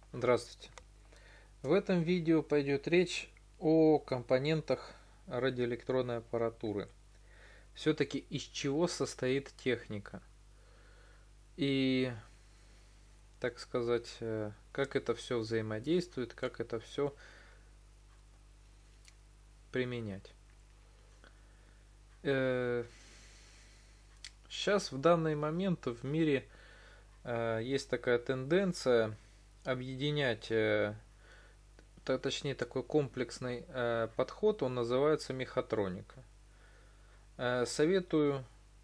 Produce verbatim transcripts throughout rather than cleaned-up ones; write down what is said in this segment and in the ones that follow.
Здравствуйте! В этом видео пойдет речь о компонентах радиоэлектронной аппаратуры. Все-таки из чего состоит техника и, так сказать, как это все взаимодействует, как это все применять. Сейчас в данный момент в мире есть такая тенденция объединять, точнее такой комплексный подход, он называется мехатроника. Советую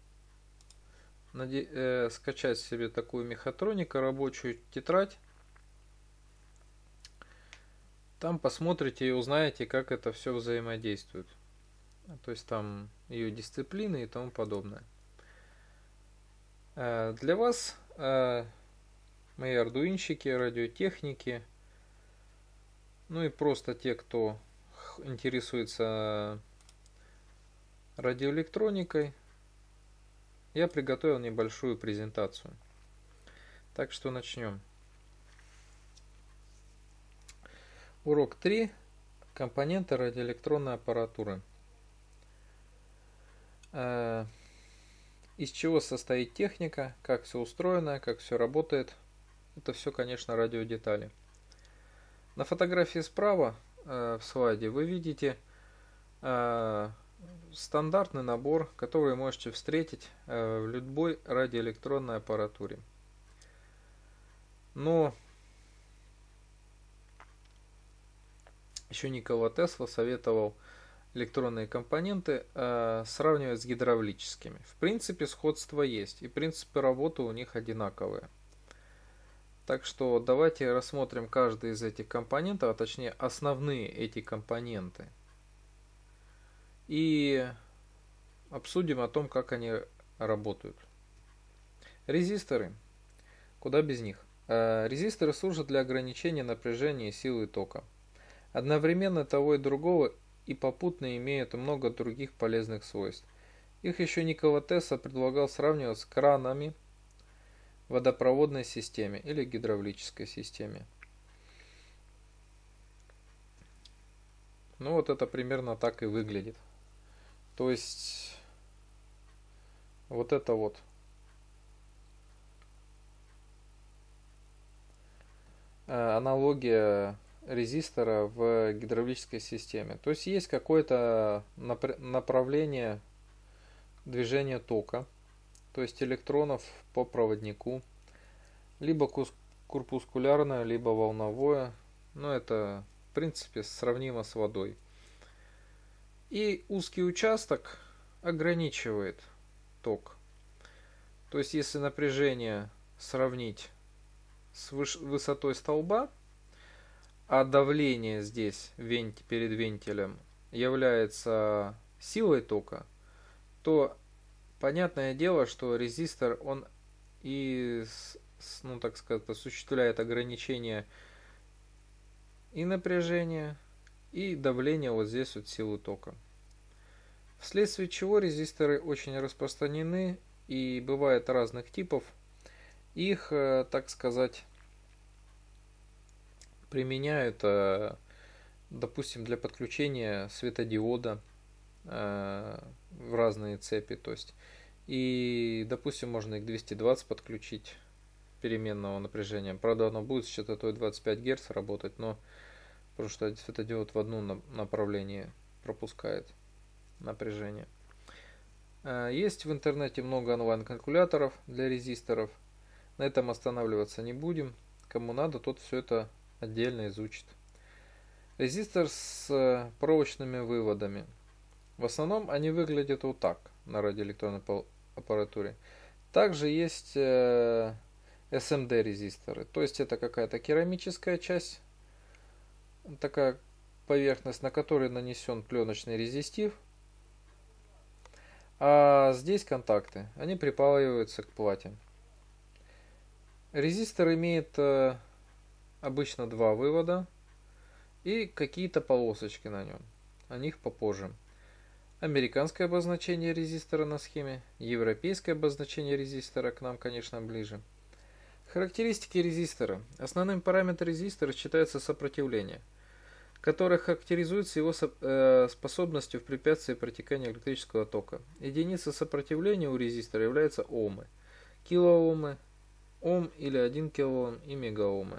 скачать себе такую мехатронику, рабочую тетрадь. Там посмотрите и узнаете, как это все взаимодействует. То есть там ее дисциплины и тому подобное. Для вас, мои ардуинщики, радиотехники, ну и просто те, кто интересуется радиоэлектроникой, я приготовил небольшую презентацию. Так что начнем. Урок три. Компоненты радиоэлектронной аппаратуры. Из чего состоит техника, как все устроено, как все работает. Это все, конечно, радиодетали. На фотографии справа в слайде вы видите стандартный набор, который вы можете встретить в любой радиоэлектронной аппаратуре. Но еще Никола Тесла советовал электронные компоненты э, сравнивать с гидравлическими. В принципе, сходство есть, и принципы работы у них одинаковые. Так что давайте рассмотрим каждый из этих компонентов, а точнее основные эти компоненты. И обсудим о том, как они работают. Резисторы. Куда без них? Э, резисторы служат для ограничения напряжения и силы тока. Одновременно того и другого и попутно имеют много других полезных свойств. Их еще Никола Тесла предлагал сравнивать с кранами в водопроводной системе или гидравлической системе. Ну вот это примерно так и выглядит. То есть вот это вот аналогия резистора в гидравлической системе. То есть есть какое-то направление движения тока, то есть электронов по проводнику, либо корпускулярное, либо волновое. Но это в принципе сравнимо с водой. И узкий участок ограничивает ток. То есть если напряжение сравнить с высотой столба, а давление здесь перед вентилем является силой тока, то понятное дело, что резистор он и, ну так сказать, осуществляет ограничение и напряжения, и давления вот здесь вот силы тока. Вследствие чего резисторы очень распространены и бывают разных типов. Их, так сказать, применяют, допустим, для подключения светодиода в разные цепи, то есть и, допустим, можно их двести двадцать подключить переменного напряжения. Правда, оно будет с частотой двадцать пять герц работать, но потому что светодиод в одно направление пропускает напряжение. Есть в интернете много онлайн-калькуляторов для резисторов. На этом останавливаться не будем. Кому надо, тот все это отдельно изучит. Резистор с проволочными выводами. В основном они выглядят вот так на радиоэлектронной аппаратуре. Также есть эс эм дэ резисторы. То есть это какая-то керамическая часть, такая поверхность, на которой нанесен пленочный резистив. А здесь контакты. Они припаиваются к плате. Резистор имеет обычно два вывода и какие-то полосочки на нем. О них попозже. Американское обозначение резистора на схеме, европейское обозначение резистора к нам, конечно, ближе. Характеристики резистора. Основным параметром резистора считается сопротивление, которое характеризуется его способностью в препятствии протекания электрического тока. Единица сопротивления у резистора является ohмы, килоомы, ом или один килоом и мегаомы.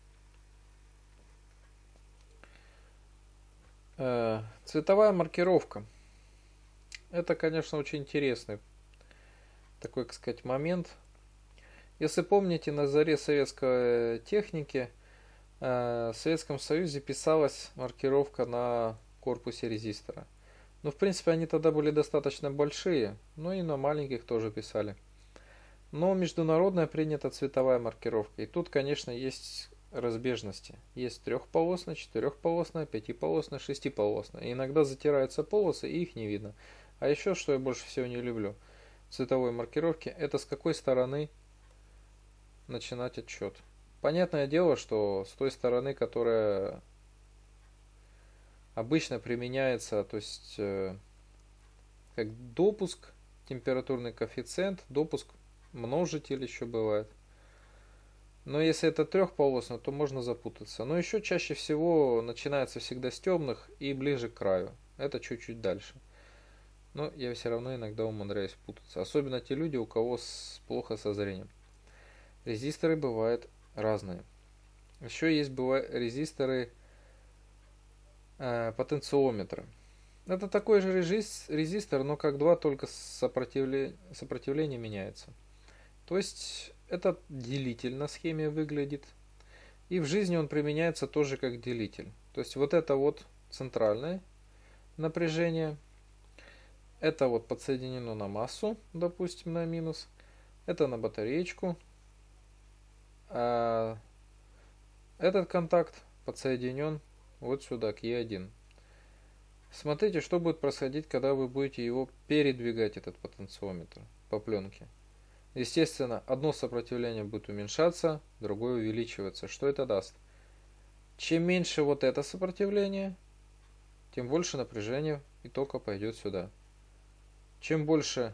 Цветовая маркировка. Это, конечно, очень интересный такой, как сказать, момент. Если помните, на заре советской техники в Советском Союзе писалась маркировка на корпусе резистора. Ну, в принципе, они тогда были достаточно большие, но и на маленьких тоже писали. Но международная принята цветовая маркировка. И тут, конечно, есть разбежности. Есть трехполосная, четырехполосная, пятиполосная, шестиполосная. И иногда затираются полосы, и их не видно. А еще, что я больше всего не люблю в цветовой маркировке, это с какой стороны начинать отсчет. Понятное дело, что с той стороны, которая обычно применяется, то есть э, как допуск, температурный коэффициент, допуск, множитель еще бывает. Но если это трехполосно, то можно запутаться. Но еще чаще всего начинается всегда с темных и ближе к краю. Это чуть-чуть дальше. Но я все равно иногда умудряюсь путаться. Особенно те люди, у кого с, плохо со зрением. Резисторы бывают разные. Еще есть бывают резисторы э, потенциометра. Это такой же резистор, но как два, только сопротивление, сопротивление меняется. То есть этот делитель на схеме выглядит. И в жизни он применяется тоже как делитель. То есть вот это вот центральное напряжение. Это вот подсоединено на массу, допустим, на минус. Это на батареечку. А этот контакт подсоединен вот сюда, к Е один. Смотрите, что будет происходить, когда вы будете его передвигать, этот потенциометр, по пленке. Естественно, одно сопротивление будет уменьшаться, другое увеличиваться. Что это даст? Чем меньше вот это сопротивление, тем больше напряжения и тока пойдет сюда. Чем больше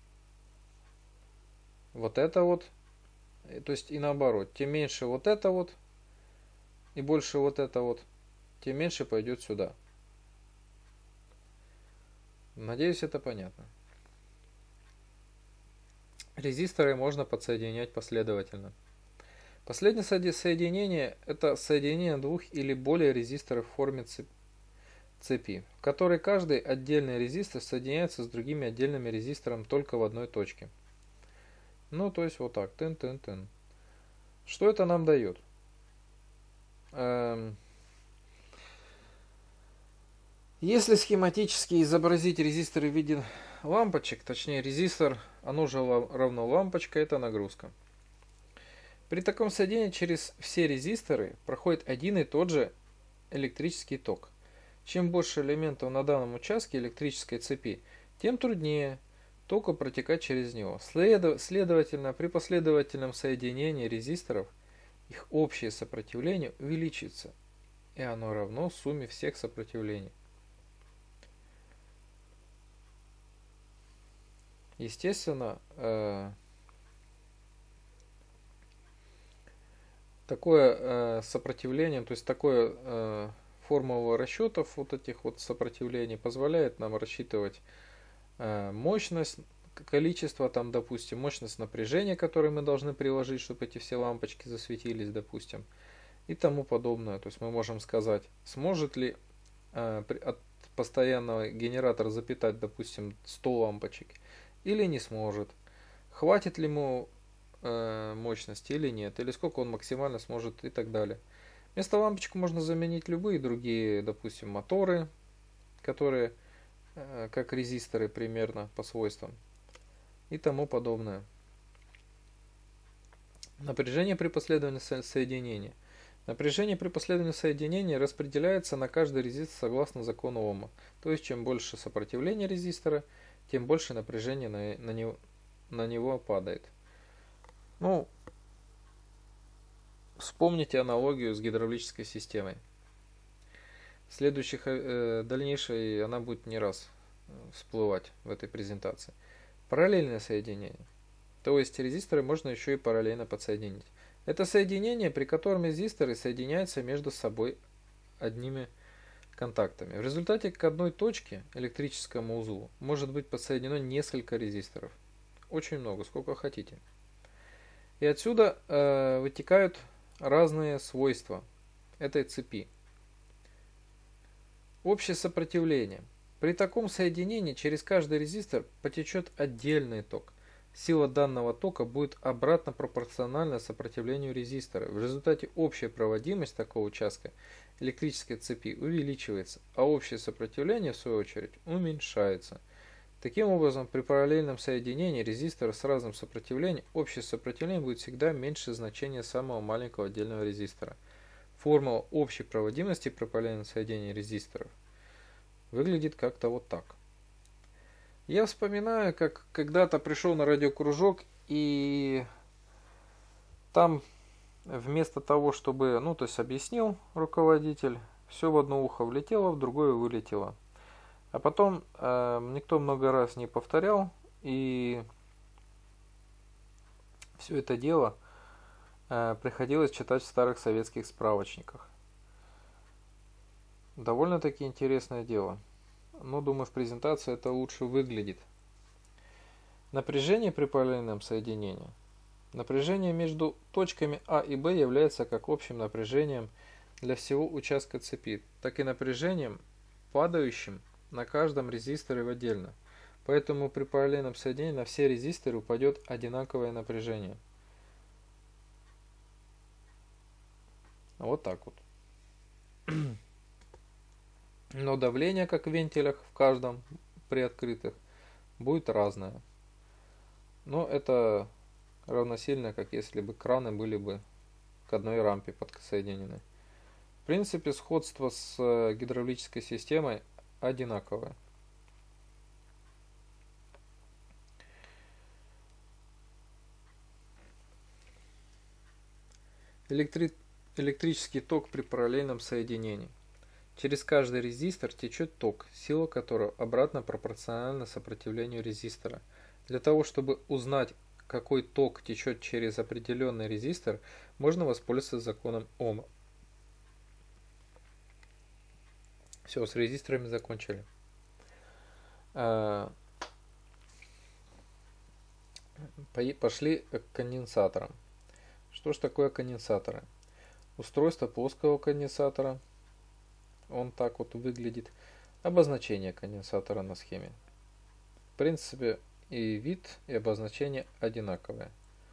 вот это вот, то есть и наоборот, тем меньше вот это вот и больше вот это вот, тем меньше пойдет сюда. Надеюсь, это понятно. Резисторы можно подсоединять последовательно. Последнее соединение – это соединение двух или более резисторов в форме цепи, в которой каждый отдельный резистор соединяется с другими отдельными резисторами только в одной точке. Ну, то есть вот так, тын-тын-тын. Что это нам дает? Эм... Если схематически изобразить резисторы в виде лампочек, точнее резистор, оно же равно лампочка, это нагрузка. При таком соединении через все резисторы проходит один и тот же электрический ток. Чем больше элементов на данном участке электрической цепи, тем труднее току протекать через него. Следовательно, при последовательном соединении резисторов их общее сопротивление увеличится, и оно равно сумме всех сопротивлений. Естественно, э, такое э, сопротивление, то есть такое э, формула расчетов вот этих вот сопротивлений позволяет нам рассчитывать э, мощность, количество, там, допустим, мощность напряжения, которое мы должны приложить, чтобы эти все лампочки засветились, допустим, и тому подобное. То есть мы можем сказать, сможет ли э, от постоянного генератора запитать, допустим, сто лампочек, или не сможет. Хватит ли ему э, мощности или нет, или сколько он максимально сможет и так далее. Вместо лампочек можно заменить любые другие, допустим, моторы, которые э, как резисторы примерно по свойствам и тому подобное. Напряжение при последовательном соединении. Напряжение при последовательном соединении распределяется на каждый резистор согласно закону Ома. То есть, чем больше сопротивление резистора, тем больше напряжение на, на, него, на него падает. Ну, вспомните аналогию с гидравлической системой. Следующих, э, дальнейшей она будет не раз всплывать в этой презентации. Параллельное соединение. То есть резисторы можно еще и параллельно подсоединить. Это соединение, при котором резисторы соединяются между собой одними контактами. В результате к одной точке, электрическому узлу, может быть подсоединено несколько резисторов. Очень много, сколько хотите. И отсюда э, вытекают разные свойства этой цепи. Общее сопротивление. При таком соединении через каждый резистор потечет отдельный ток. Сила данного тока будет обратно пропорциональна сопротивлению резистора. В результате общая проводимость такого участка электрической цепи увеличивается, а общее сопротивление, в свою очередь, уменьшается. Таким образом, при параллельном соединении резистора с разным сопротивлением, общее сопротивление будет всегда меньше значения самого маленького отдельного резистора. Формула общей проводимости при параллельном соединении резисторов выглядит как-то вот так. Я вспоминаю, как когда-то пришел на радиокружок, и там вместо того, чтобы, ну, то есть объяснил руководитель, все в одно ухо влетело, в другое вылетело. А потом э, никто много раз не повторял, и все это дело э, приходилось читать в старых советских справочниках. Довольно-таки интересное дело. Но, думаю, в презентации это лучше выглядит. Напряжение при параллельном соединении. Напряжение между точками А и Б является как общим напряжением для всего участка цепи, так и напряжением, падающим на каждом резисторе отдельно. Поэтому при параллельном соединении на все резисторы упадет одинаковое напряжение. Вот так вот. Но давление, как в вентилях в каждом при открытых, будет разное. Но это равносильно, как если бы краны были бы к одной рампе подсоединены. В принципе, сходство с гидравлической системой одинаковое. Электри... Электрический ток при параллельном соединении. Через каждый резистор течет ток, сила которого обратно пропорциональна сопротивлению резистора. Для того, чтобы узнать, какой ток течет через определенный резистор, можно воспользоваться законом Ома. Все, с резисторами закончили. Пошли к конденсаторам. Что ж такое конденсаторы? Устройство плоского конденсатора. Он так вот выглядит. Обозначение конденсатора на схеме. В принципе, и вид, и обозначение одинаковые.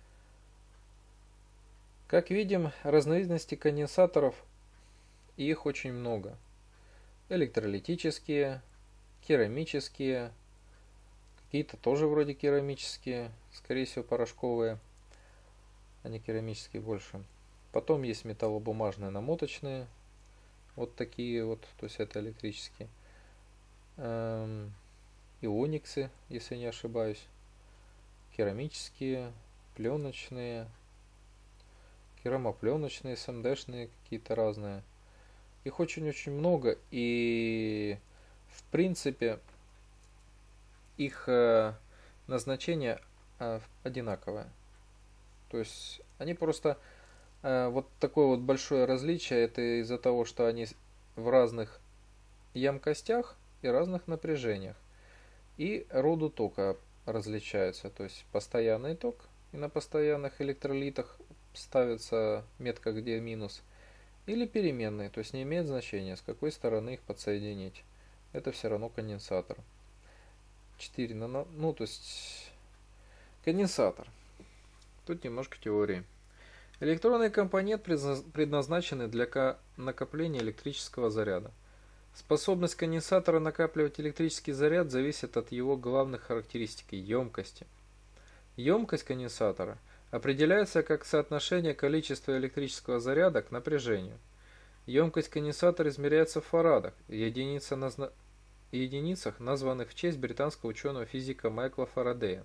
Как видим, разновидностей конденсаторов, их очень много. Электролитические, керамические, какие-то тоже вроде керамические, скорее всего порошковые, а не керамические больше. Потом есть металлобумажные намоточные, вот такие вот, то есть это электрические. Эм, иониксы, если не ошибаюсь. Керамические, пленочные, керамопленочные, эс эм дэ-шные какие-то разные. Их очень-очень много, и в принципе их э, назначение э, одинаковое. То есть они просто э, вот такое вот большое различие, это из-за того, что они в разных емкостях и разных напряжениях. И роду тока различаются. То есть постоянный ток, и на постоянных электролитах ставится метка, где минус. Или переменные, то есть не имеет значения, с какой стороны их подсоединить. Это все равно конденсатор. четыре нано, ну то есть конденсатор. Тут немножко теории. Электронный компонент предназначен для накопления электрического заряда. Способность конденсатора накапливать электрический заряд зависит от его главных характеристик – емкости. Емкость конденсатора определяется как соотношение количества электрического заряда к напряжению. Емкость конденсатора измеряется в фарадах, единица назна... единицах, названных в честь британского ученого-физика Майкла Фарадея.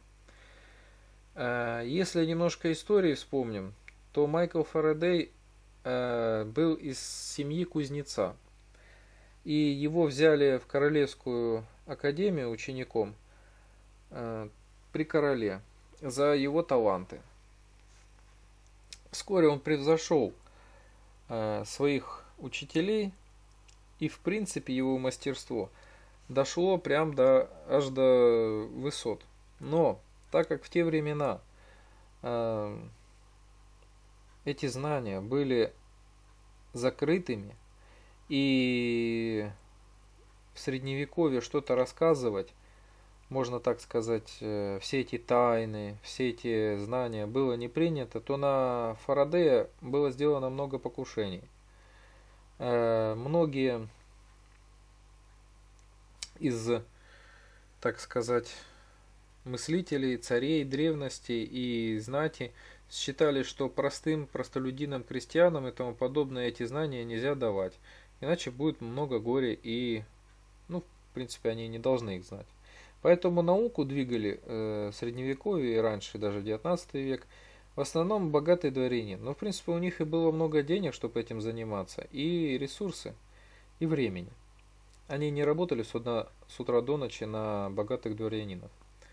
Если немножко истории вспомним, то Майкл Фарадей был из семьи кузнеца. И его взяли в Королевскую академию учеником при короле за его таланты. Вскоре он превзошел э, своих учителей, и в принципе его мастерство дошло прям до, аж до высот. Но так как в те времена э, эти знания были закрытыми, и в средневековье что-то рассказывать, можно так сказать, все эти тайны, все эти знания было не принято, то на Фарадея было сделано много покушений. Многие из, так сказать, мыслителей, царей древности и знати считали, что простым простолюдинам, крестьянам и тому подобное эти знания нельзя давать, иначе будет много горя, и, ну, в принципе, они не должны их знать. Поэтому науку двигали э, в средневековье и раньше, даже в девятнадцатый век, в основном богатый дворянин. Но, в принципе, у них и было много денег, чтобы этим заниматься, и ресурсы, и времени. Они не работали с утра, с утра до ночи на богатых дворянинов.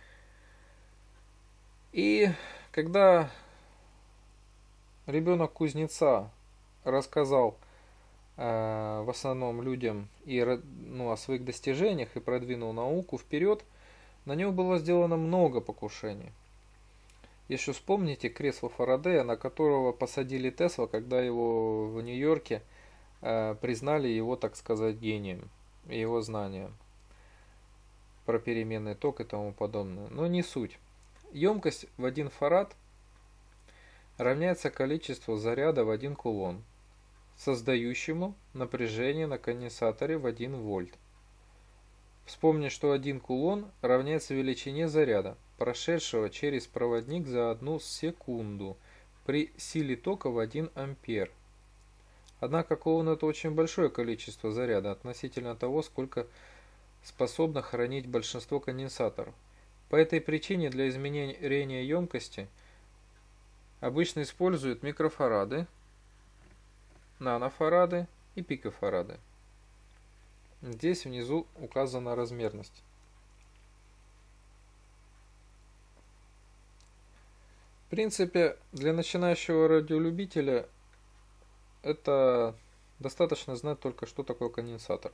И когда ребенок кузнеца рассказал э, в основном людям и, ну, о своих достижениях и продвинул науку вперед, на него было сделано много покушений. Если вспомните кресло Фарадея, на которого посадили Тесла, когда его в Нью-Йорке э, признали его, так сказать, гением, его знания про переменный ток и тому подобное. Но не суть. Емкость в один фарад равняется количеству заряда в один кулон, создающему напряжение на конденсаторе в один вольт. Вспомни, что один кулон равняется величине заряда, прошедшего через проводник за одну секунду при силе тока в один ампер. Однако кулон — это очень большое количество заряда относительно того, сколько способно хранить большинство конденсаторов. По этой причине для измерения емкости обычно используют микрофарады, нанофарады и пикофарады. Здесь внизу указана размерность. В принципе, для начинающего радиолюбителя это достаточно знать только, что такое конденсатор.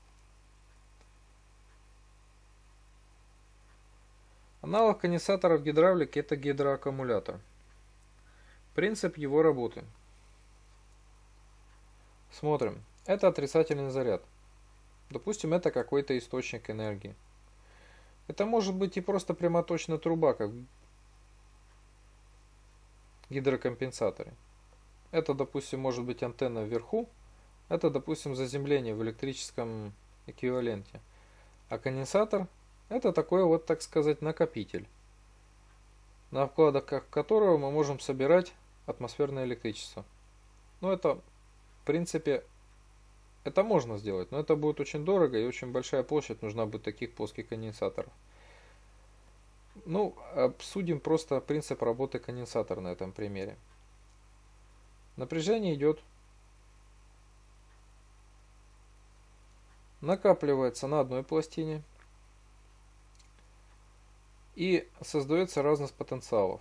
Аналог конденсатора в гидравлике — это гидроаккумулятор. Принцип его работы. Смотрим. Это отрицательный заряд. Допустим, это какой-то источник энергии. Это может быть и просто прямоточная труба, как в гидрокомпенсаторе. Это, допустим, может быть антенна вверху. Это, допустим, заземление в электрическом эквиваленте. А конденсатор — это такой вот, так сказать, накопитель, на вкладках которого мы можем собирать атмосферное электричество. Ну, это, в принципе, это можно сделать, но это будет очень дорого, и очень большая площадь нужна будет таких плоских конденсаторов. Ну, обсудим просто принцип работы конденсатора на этом примере. Напряжение идет, накапливается на одной пластине и создается разность потенциалов.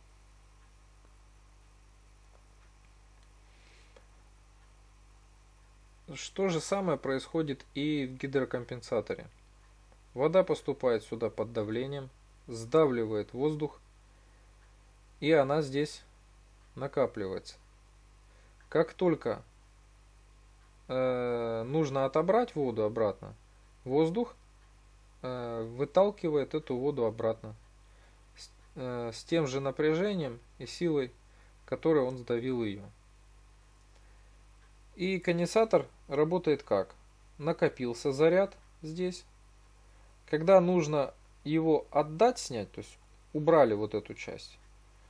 Что же самое происходит и в гидрокомпенсаторе. Вода поступает сюда под давлением, сдавливает воздух, и она здесь накапливается. Как только э, нужно отобрать воду обратно, воздух э, выталкивает эту воду обратно с, э, с тем же напряжением и силой, которой он сдавил ее. И конденсатор работает как? Накопился заряд здесь. Когда нужно его отдать, снять, то есть убрали вот эту часть,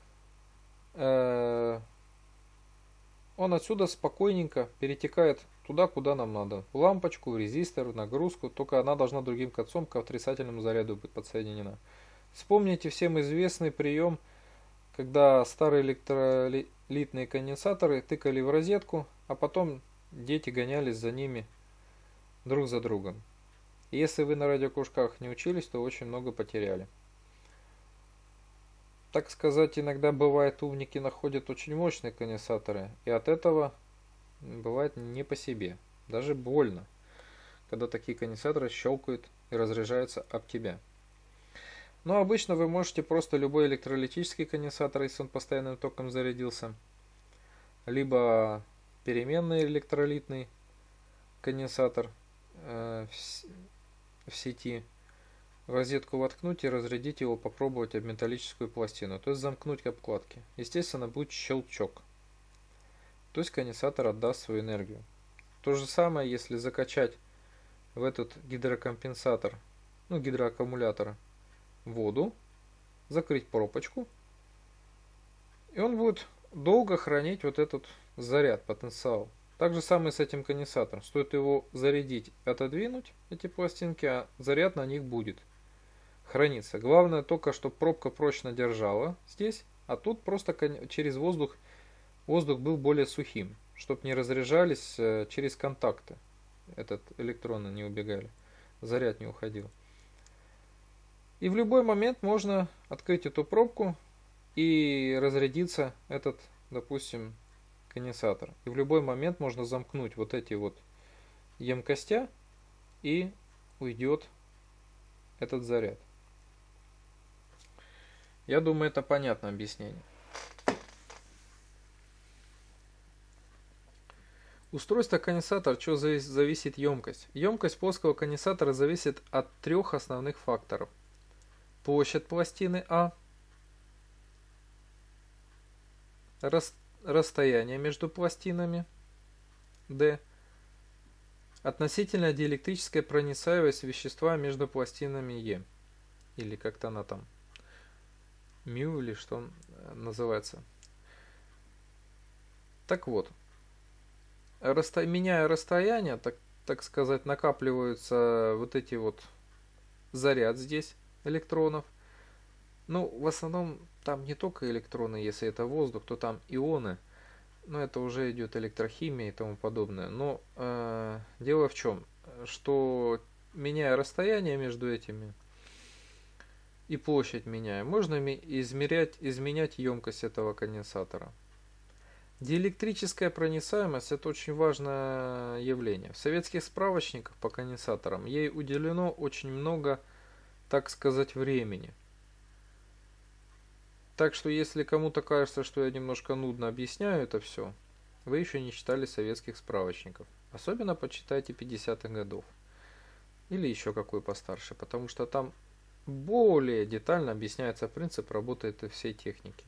э, он отсюда спокойненько перетекает туда, куда нам надо. В лампочку, в резистор, в нагрузку. Только она должна другим концом к отрицательному заряду быть подсоединена. Вспомните всем известный прием, когда старые электролитные конденсаторы тыкали в розетку, а потом дети гонялись за ними друг за другом. И если вы на радиокружках не учились, то очень много потеряли. так сказать, иногда бывает умники находят очень мощные конденсаторы, и от этого бывает не по себе, даже больно, когда такие конденсаторы щелкают и разряжаются об тебя. Но обычно вы можете просто любой электролитический конденсатор, если он постоянным током зарядился, либо переменный электролитный конденсатор э, в, в сети, в розетку воткнуть и разрядить его, попробовать об металлическую пластину, то есть замкнуть обкладки. Естественно, будет щелчок, то есть конденсатор отдаст свою энергию. То же самое, если закачать в этот гидрокомпенсатор, ну гидроаккумулятор, воду, закрыть пробочку, и он будет долго хранить вот этот заряд, потенциал. Так же самое с этим конденсатором. Стоит его зарядить, отодвинуть, эти пластинки, а заряд на них будет храниться. Главное только, чтобы пробка прочно держала здесь, а тут просто через воздух, воздух был более сухим, чтобы не разряжались через контакты, этот электроны не убегали, заряд не уходил. И в любой момент можно открыть эту пробку и разрядиться этот, допустим, конденсатор. И в любой момент можно замкнуть вот эти вот емкости, и уйдет этот заряд. Я думаю, это понятное объяснение. Устройство конденсатора, от чего зависит емкость? Емкость плоского конденсатора зависит от трех основных факторов. Площадь пластины А, расстояние между пластинами D, относительная диэлектрическая проницаемость вещества между пластинами Е, или как-то она там, мю или что он называется. Так вот, расто... меняя расстояние, так, так сказать, накапливаются вот эти вот заряд здесь электронов. Ну, в основном там не только электроны, если это воздух, то там ионы. Но это уже идет электрохимия и тому подобное. Но э, дело в чем, что меняя расстояние между этими и площадь меняя, можно измерять, изменять емкость этого конденсатора. Диэлектрическая проницаемость — это очень важное явление. В советских справочниках по конденсаторам ей уделено очень много, так сказать, времени. Так что если кому-то кажется, что я немножко нудно объясняю это все, вы еще не читали советских справочников. Особенно почитайте пятидесятых годов. Или еще какой постарше, потому что там более детально объясняется принцип работы этой всей техники.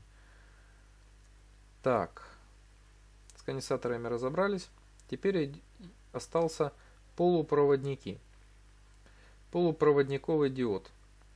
Так, с конденсаторами разобрались. Теперь остался полупроводники. Полупроводниковый диод.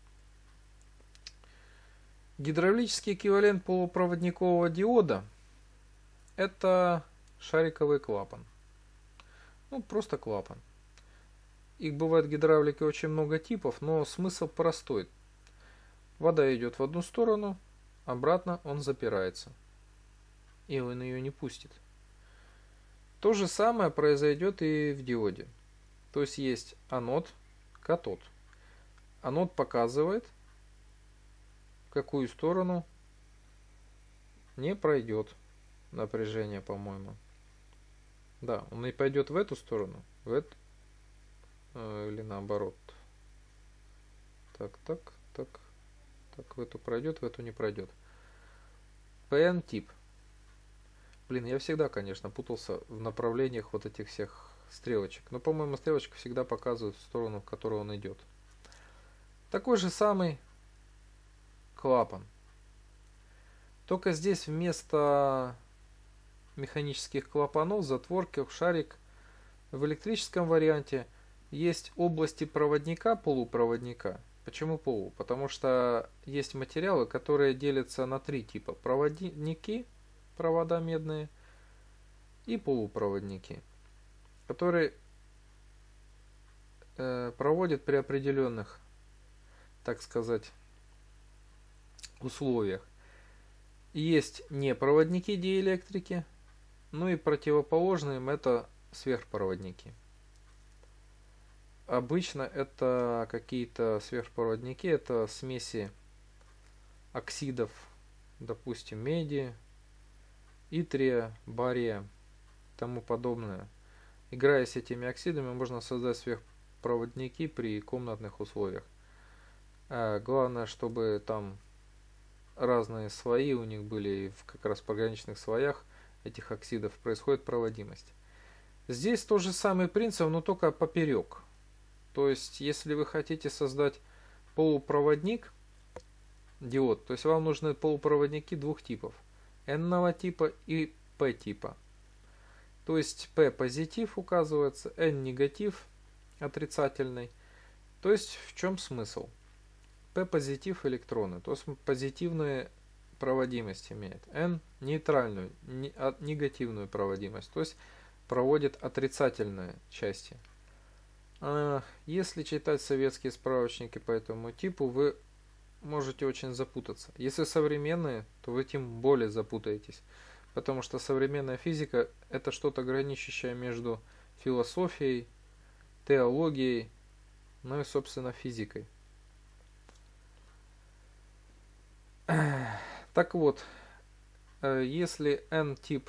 Гидравлический эквивалент полупроводникового диода — это шариковый клапан. Ну, просто клапан. Их бывает в гидравлике очень много типов, но смысл простой. Вода идет в одну сторону, обратно он запирается. И он ее не пустит. То же самое произойдет и в диоде. То есть есть анод, катод. Анод показывает, в какую сторону не пройдет напряжение, по-моему. Да, он и пойдет в эту сторону, в эту, э, или наоборот. Так, так, так, так, в эту пройдет, в эту не пройдет. пэ эн-тип. Блин, я всегда, конечно, путался в направлениях вот этих всех стрелочек. Но, по-моему, стрелочка всегда показывает в сторону, в которую он идет. Такой же самый клапан. Только здесь вместо механических клапанов, затворки, шарик в электрическом варианте есть области проводника, полупроводника. Почему полу? Потому что есть материалы, которые делятся на три типа. Проводники, провода медные, и полупроводники, которые э, проводят при определенных, так сказать, условиях. Есть непроводники диэлектрики, ну и противоположные им это сверхпроводники. Обычно это какие-то сверхпроводники, это смеси оксидов допустим, меди, итрия, бария, тому подобное. Играя с этими оксидами, можно создать сверхпроводники при комнатных условиях. А главное, чтобы там разные слои у них были, и в как раз пограничных слоях этих оксидов происходит проводимость. Здесь тот же самый принцип, но только поперек. То есть, если вы хотите создать полупроводник, диод, то есть вам нужны полупроводники двух типов. N типа и P типа. То есть P позитив указывается, N негатив, отрицательный. То есть в чем смысл? P позитив электроны, то есть позитивную проводимость имеет. N нейтральную, негативную проводимость, то есть проводит отрицательные части. Если читать советские справочники по этому типу, вы можете очень запутаться. Если современные, то вы тем более запутаетесь. Потому что современная физика — это что-то граничащее между философией, теологией, ну и, собственно, физикой. Так вот, если N-тип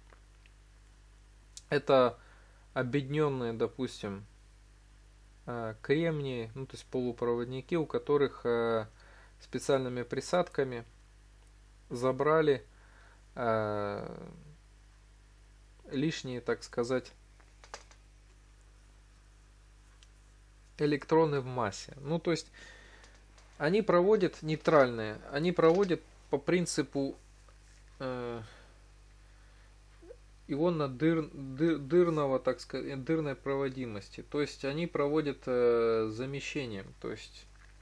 это объединенные, допустим, кремнии, ну то есть полупроводники, у которых специальными присадками забрали лишние, так сказать, электроны в массе. Ну то есть они проводят нейтральные, они проводят по принципу э, ионно-дырного, так сказать, дырной проводимости. То есть они проводят э, замещением, то есть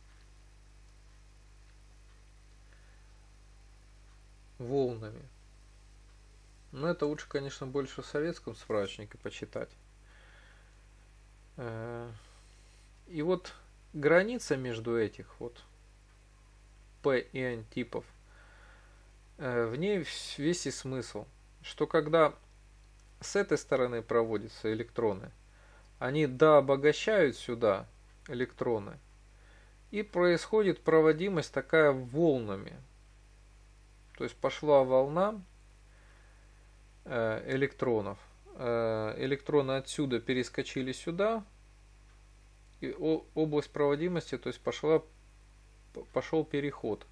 волнами. Но это лучше, конечно, больше в советском справочнике почитать. Э, и вот граница между этих вот P и N типов, э, в ней весь и смысл, что когда с этой стороны проводятся электроны, они дообогащают сюда электроны, и происходит проводимость такая волнами. То есть пошла волна э, электронов, э, электроны отсюда перескочили сюда, и о, область проводимости, то есть пошла, пошел переход.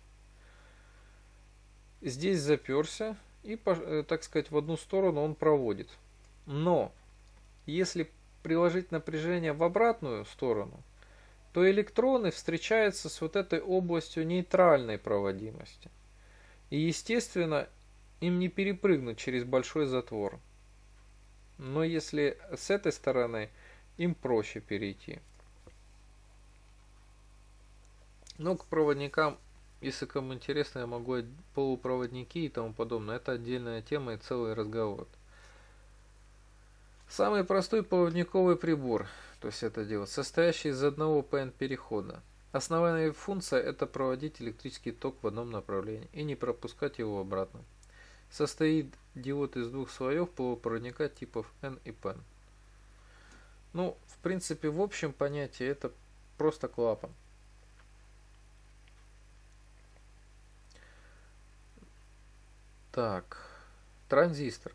Здесь заперся, и, так сказать, в одну сторону он проводит. Но если приложить напряжение в обратную сторону, то электроны встречаются с вот этой областью нейтральной проводимости. И, естественно, им не перепрыгнуть через большой затвор. Но если с этой стороны, им проще перейти. Но к проводникам, если кому интересно, я могу полупроводники и тому подобное. Это отдельная тема и целый разговор. Самый простой проводниковый прибор, то есть это делать, состоящий из одного пэ эн перехода. Основная функция — это проводить электрический ток в одном направлении и не пропускать его обратно. Состоит диод из двух слоев полупроводника типов N и P. Ну, в принципе, в общем понятии это просто клапан. Так, транзистор.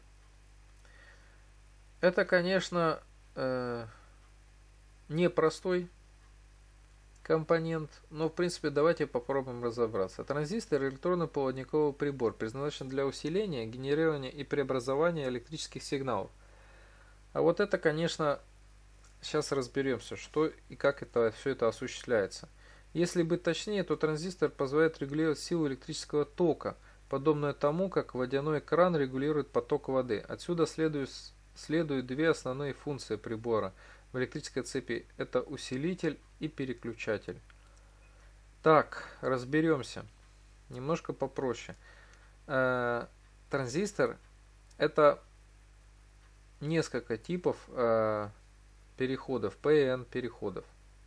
Это, конечно, э, непростой компонент, но в принципе давайте попробуем разобраться. Транзистор — электронно-проводниковый прибор, предназначен для усиления, генерирования и преобразования электрических сигналов. А вот это, конечно, сейчас разберемся, что и как это все это осуществляется. Если быть точнее, то транзистор позволяет регулировать силу электрического тока, подобно тому, как водяной кран регулирует поток воды. Отсюда следует, следуют две основные функции прибора в электрической цепи. Это усилитель и переключатель. Так, разберемся. Немножко попроще. Э, транзистор — это несколько типов э, переходов, пэ и эн переходов.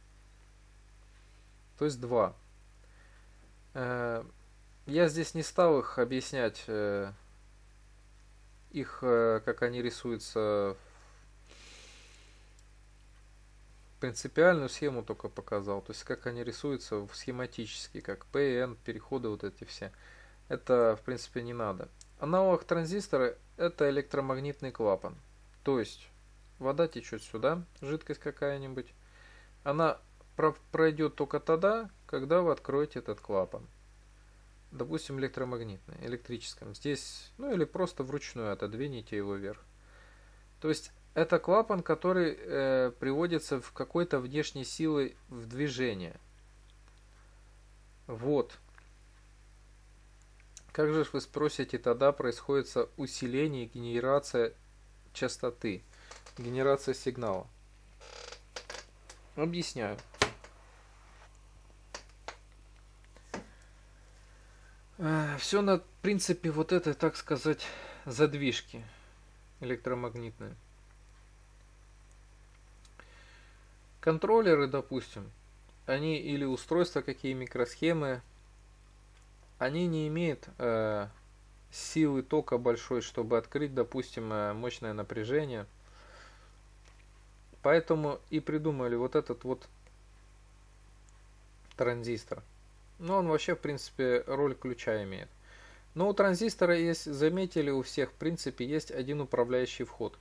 То есть два. Э, Я здесь не стал их объяснять, э, их, э, как они рисуются, принципиальную схему только показал, то есть как они рисуются схематически, как пэ и эн переходы, вот эти все. Это, в принципе, не надо. Аналог транзистора – это электромагнитный клапан. То есть, вода течет сюда, жидкость какая-нибудь. Она пройдет только тогда, когда вы откроете этот клапан. Допустим, электромагнитный, электрическом. Здесь, ну или просто вручную отодвинете его вверх. То есть, это клапан, который э, приводится в какой-то внешней силой в движение. Вот. Как же вы спросите, тогда происходит усиление и генерация частоты, генерация сигнала? Объясняю. Все на принципе вот этой, так сказать, задвижки электромагнитной. Контроллеры, допустим, они или устройства, какие микросхемы, они не имеют э, силы тока большой, чтобы открыть, допустим, э, мощное напряжение. Поэтому и придумали вот этот вот транзистор. Но он вообще, в принципе, роль ключа имеет. Но у транзистора есть, заметили, у всех, в принципе, есть один управляющий вход.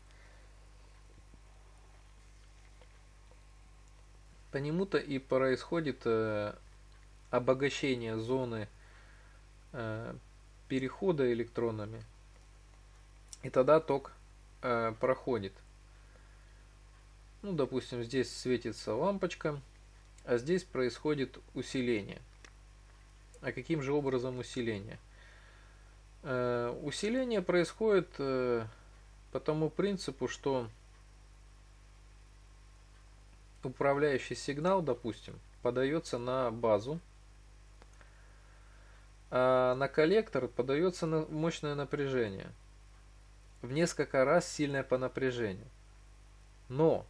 По нему-то и происходит э, обогащение зоны э, перехода электронами. И тогда ток э, проходит. Ну, допустим, здесь светится лампочка, а здесь происходит усиление. А каким же образом усиление? Э, усиление происходит э, по тому принципу, что управляющий сигнал, допустим, подается на базу, а на коллектор подается мощное напряжение. В несколько раз сильное по напряжению. Но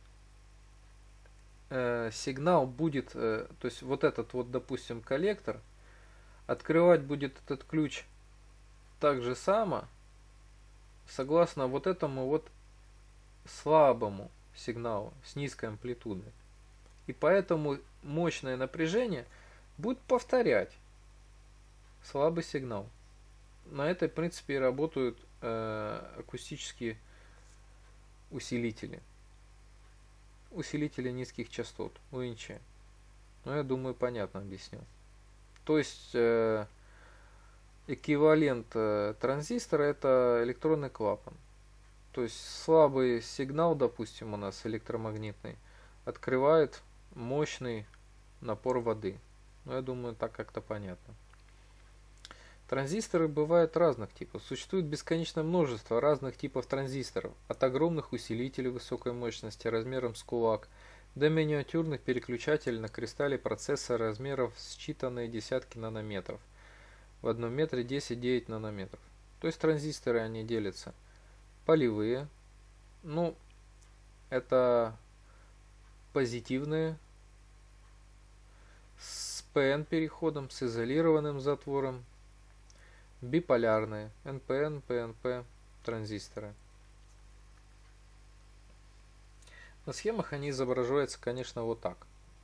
э, сигнал будет, э, то есть вот этот вот, допустим, коллектор, открывать будет этот ключ так же само, согласно вот этому вот слабому сигналу с низкой амплитудой. И поэтому мощное напряжение будет повторять слабый сигнал. На этой принципе и работают э, акустические усилители. Усилители низких частот, у эн че. Ну, я думаю, понятно объяснил. То есть э, эквивалент э, транзистора — это электронный клапан. То есть слабый сигнал, допустим, у нас электромагнитный, открывает мощный напор воды. Ну, я думаю, так как-то понятно. Транзисторы бывают разных типов. Существует бесконечное множество разных типов транзисторов. От огромных усилителей высокой мощности размером с кулак до миниатюрных переключателей на кристалле процессора размеров считанные десятки нанометров. В одном метре десять-девять нанометров. То есть транзисторы, они делятся. Полевые. Ну, это позитивные. С пэ эн переходом, с изолированным затвором. Биполярные. эн пэ эн, пэ эн пэ транзисторы. На схемах они изображаются, конечно, вот так.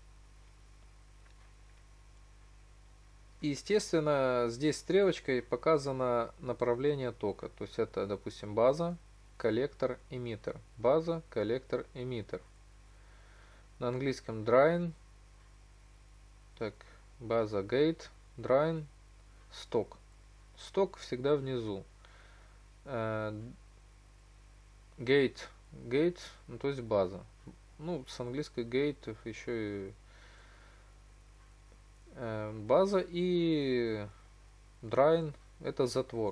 И, естественно, здесь стрелочкой показано направление тока. То есть это, допустим, база, коллектор, эмиттер. База, коллектор, эмиттер. На английском drain. Так, база, gate, drain, сток. Сток всегда внизу. Gate, gate, ну, то есть база. Ну, с английской gate еще и э, база, и drain — это затвор.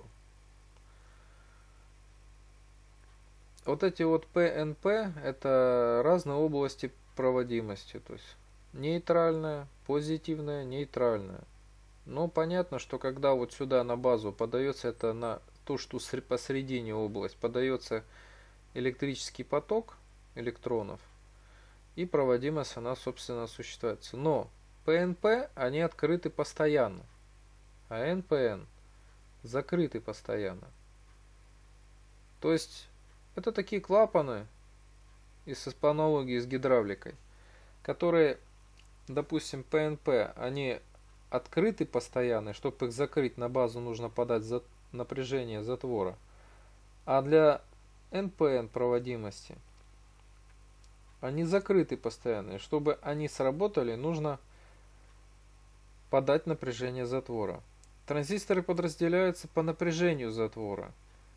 Вот эти вот пэ эн пэ — это разные области проводимости. То есть нейтральная, позитивная, нейтральная. Но понятно, что когда вот сюда на базу подается это на то, что посередине область, подается электрический поток электронов, и проводимость она, собственно, осуществляется. Но пэ эн пэ, они открыты постоянно, а эн пэ эн закрыты постоянно. То есть это такие клапаны, из по аналогии с гидравликой, которые, допустим, пэ эн пэ, они открыты постоянные, чтобы их закрыть, на базу нужно подать за напряжение затвора. А для эн пэ эн проводимости они закрыты постоянные. Чтобы они сработали, нужно подать напряжение затвора. Транзисторы подразделяются по напряжению затвора.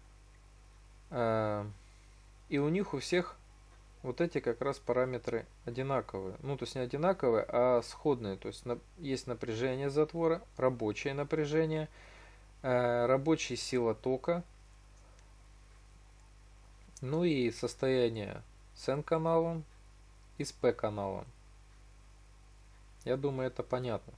И у них у всех вот эти как раз параметры одинаковые. Ну, то есть не одинаковые, а сходные. То есть есть напряжение затвора, рабочее напряжение, рабочая сила тока, ну и состояние с N-каналом и с P-каналом. Я думаю, это понятно.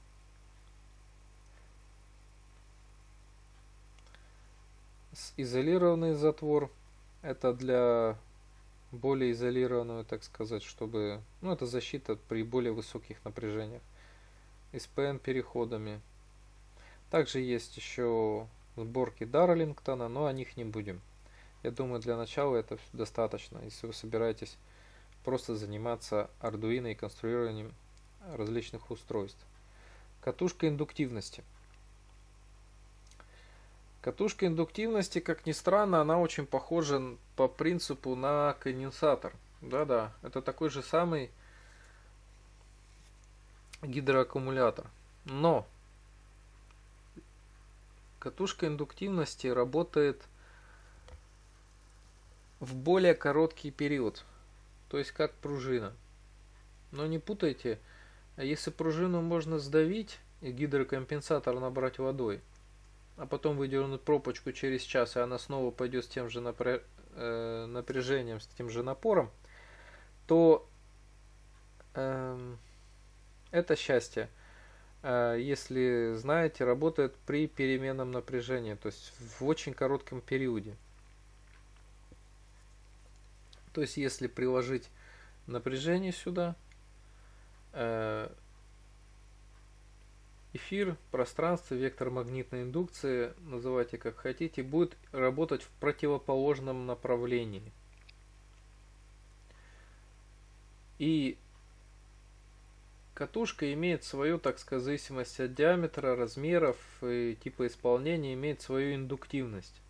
Изолированный затвор — это для более изолированную, так сказать, чтобы, ну, это защита при более высоких напряжениях, и с пэ эн переходами. Также есть еще сборки Дарлингтона, но о них не будем. Я думаю, для начала это достаточно, если вы собираетесь просто заниматься Arduino и конструированием различных устройств. Катушка индуктивности. Катушка индуктивности, как ни странно, она очень похожа по принципу на конденсатор. Да-да, это такой же самый гидроаккумулятор. Но катушка индуктивности работает в более короткий период, то есть как пружина. Но не путайте, если пружину можно сдавить и гидрокомпенсатор набрать водой, а потом выдернуть пробочку через час, и она снова пойдет с тем же напряжением, с тем же напором, то э, это счастье, э, если знаете, работает при переменном напряжении, то есть в очень коротком периоде. То есть если приложить напряжение сюда, э, эфир, пространство, вектор магнитной индукции, называйте как хотите, будет работать в противоположном направлении. И катушка имеет свою, так сказать, зависимость от диаметра, размеров и типа исполнения, имеет свою индуктивность.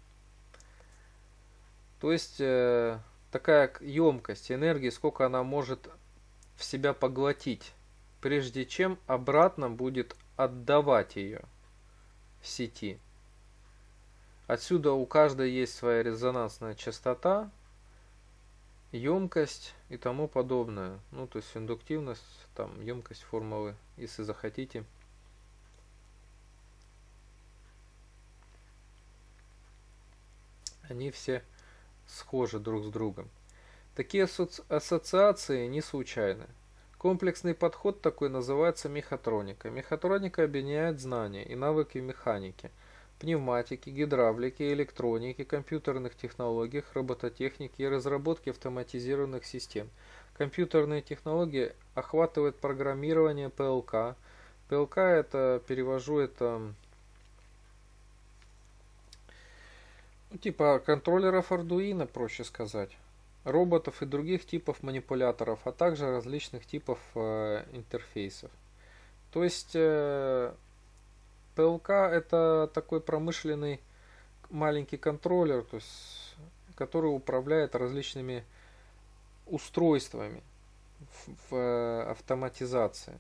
То есть э, такая емкость энергии, сколько она может в себя поглотить, прежде чем обратно будет отдавать ее в сети. Отсюда у каждой есть своя резонансная частота, емкость и тому подобное. Ну, то есть индуктивность, там, емкость формулы, если захотите. Они все схожи друг с другом. Такие асоци- ассоциации не случайны. Комплексный подход такой называется мехатроника. Мехатроника объединяет знания и навыки механики, пневматики, гидравлики, электроники, компьютерных технологиях, робототехники и разработки автоматизированных систем. Компьютерные технологии охватывают программирование пэ эл ка. пэ эл ка это, перевожу, это ну, типа контроллеров Arduino, проще сказать, роботов и других типов манипуляторов, а также различных типов э, интерфейсов. То есть э, пэ эл ка это такой промышленный маленький контроллер, то есть, который управляет различными устройствами в, в э, автоматизации.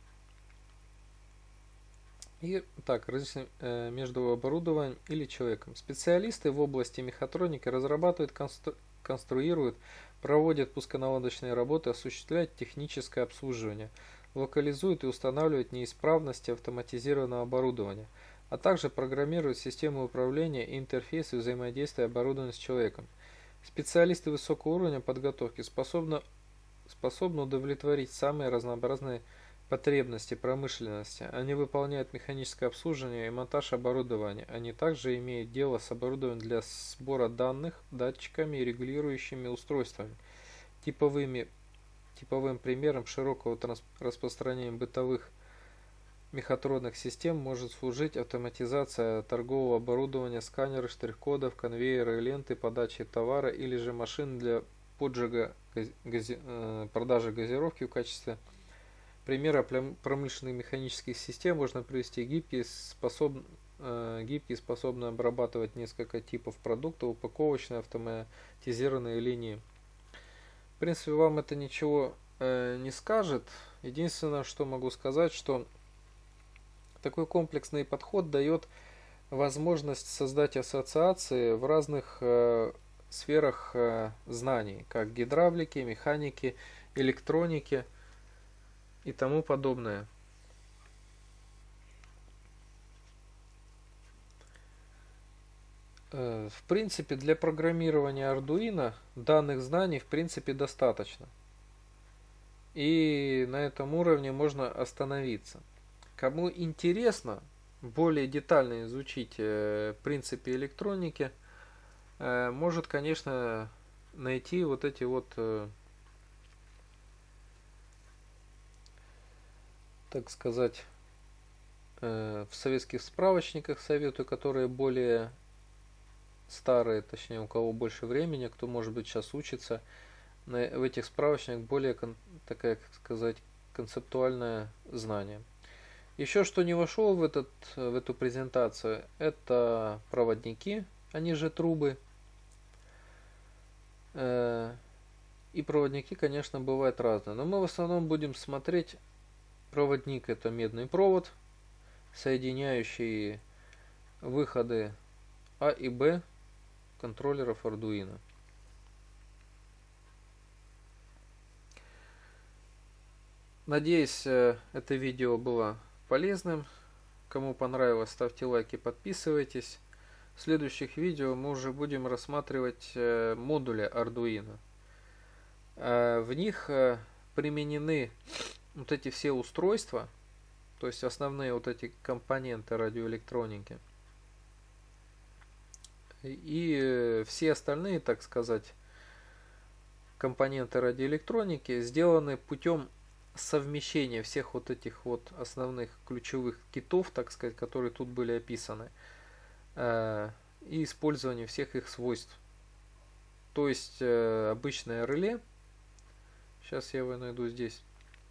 И так, различным э, между оборудованием или человеком. Специалисты в области мехатроники разрабатывают констру конструируют, проводят пусконаладочные работы, осуществляют техническое обслуживание, локализуют и устанавливают неисправности автоматизированного оборудования, а также программируют системы управления и интерфейсы взаимодействия оборудования с человеком. Специалисты высокого уровня подготовки способны, способны удовлетворить самые разнообразные потребности промышленности. Они выполняют механическое обслуживание и монтаж оборудования. Они также имеют дело с оборудованием для сбора данных, датчиками и регулирующими устройствами. Типовыми, типовым примером широкого распространения бытовых мехатронных систем может служить автоматизация торгового оборудования, сканеры, штрих-кодов, конвейеры, ленты, подачи товара или же машины для поджига, гази, продажи газировки в качестве примера промышленных механических систем можно привести гибкие, способ, э, гибкие, способные обрабатывать несколько типов продуктов, упаковочные, автоматизированные линии. В принципе, вам это ничего э, не скажет. Единственное, что могу сказать, что такой комплексный подход дает возможность создать ассоциации в разных э, сферах э, знаний, как гидравлики, механики, электроники и тому подобное. Э, в принципе, для программирования Arduino данных знаний в принципе достаточно. И на этом уровне можно остановиться. Кому интересно более детально изучить э, принципы электроники, э, может, конечно, найти вот эти вот, э, так сказать, э, в советских справочниках советую, которые более старые, точнее, у кого больше времени, кто, может быть, сейчас учится, на, в этих справочниках более, такая, как сказать, концептуальное знание. Еще что не вошел в, этот, в эту презентацию, это проводники, они же трубы. И проводники, конечно, бывают разные. Но мы в основном будем смотреть проводник. Это медный провод, соединяющий выходы А и Б контроллеров Arduino. Надеюсь, это видео было полезным. Кому понравилось, ставьте лайки, подписывайтесь. В следующих видео мы уже будем рассматривать модули Arduino. В них применены вот эти все устройства, то есть основные вот эти компоненты радиоэлектроники. И все остальные, так сказать, компоненты радиоэлектроники сделаны путем совмещение всех вот этих вот основных ключевых китов, так сказать, которые тут были описаны, э, и использование всех их свойств. То есть э, обычное реле, сейчас я его найду здесь,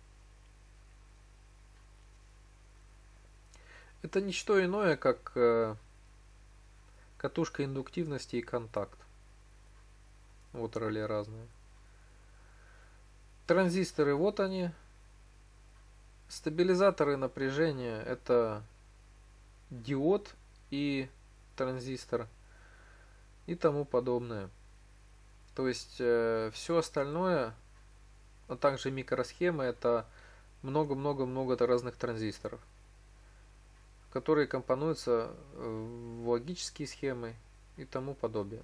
это не что иное, как э, катушка индуктивности и контакт. Вот реле разные. Транзисторы, вот они. Стабилизаторы напряжения — это диод и транзистор и тому подобное. То есть э, все остальное, а также микросхемы, это много-много-много разных транзисторов, которые компонуются в логические схемы и тому подобное.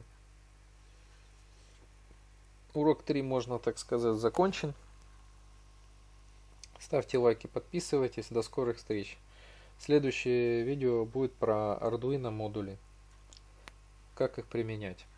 Урок три, можно так сказать, закончен. Ставьте лайки, подписывайтесь. До скорых встреч. Следующее видео будет про Arduino модули. Как их применять.